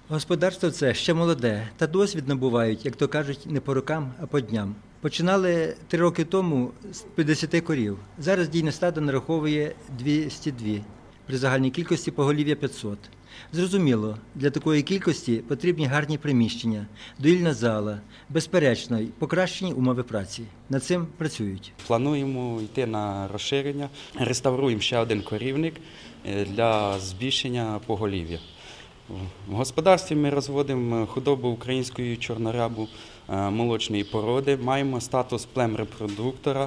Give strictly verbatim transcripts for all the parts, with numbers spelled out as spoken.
Господарство це ще молоде, та досвід набувають, як то кажуть, не по рокам, а по дням. Починали три роки тому з п'ятдесят корів. Зараз дійне стадо нараховує двісті два, при загальній кількості поголів'я п'ятсот. Зрозуміло, для такої кількості потрібні гарні приміщення, доїльна зала, безперечно, й покращені умови праці. Над цим працюють. Плануємо йти на розширення, реставруємо ще один корівник для збільшення поголів'я. В господарстві ми розводимо худобу української чорнорябу молочної породи, маємо статус племрепродуктора.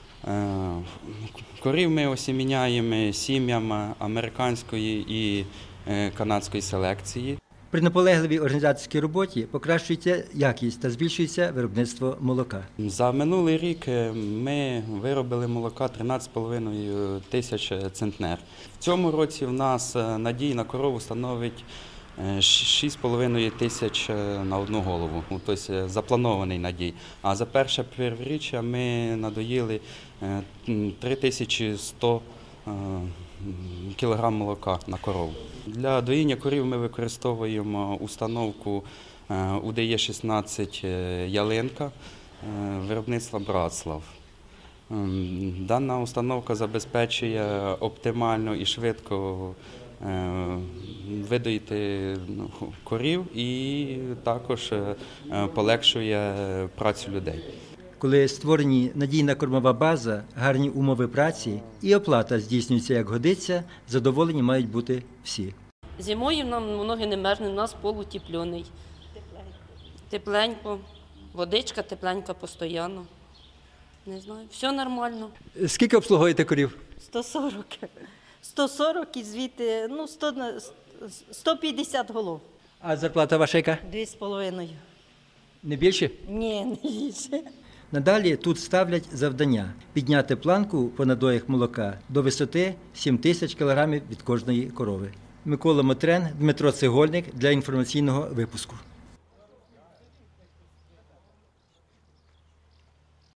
Корів ми осіміняємо сім'ям американської і канадської селекції. При наполегливій організаторській роботі покращується якість та збільшується виробництво молока. За минулий рік ми виробили молока тринадцять з половиною тисяч центнер. В цьому році в нас надій на корову становить шість з половиною тисяч на одну голову, тобто запланований надій. А за перше півріччя ми надоїли три тисячі сто кілограм молока на корову. Для доїння корів ми використовуємо установку У Д Е шістнадцять «Ялинка» виробництва «Братслав». Дана установка забезпечує оптимально і швидко видоїти корів і також полегшує працю людей. Коли створені надійна кормова база, гарні умови праці і оплата здійснюється як годиться, задоволені мають бути всі. Зимою нам ноги не мерзнуть, у нас пол утеплений. Тепленько, водичка тепленька постійно. Не знаю, все нормально. Скільки обслуговуєте корів? сто сорок. сто сорок і звідти, ну, сто п'ятдесят голов. А зарплата ваша яка? Дві з половиною. Не більше? Ні, не більше. Надалі тут ставлять завдання – підняти планку по надоях молока до висоти сім тисяч кілограмів від кожної корови. Микола Мотрен, Дмитро Цегольник для інформаційного випуску.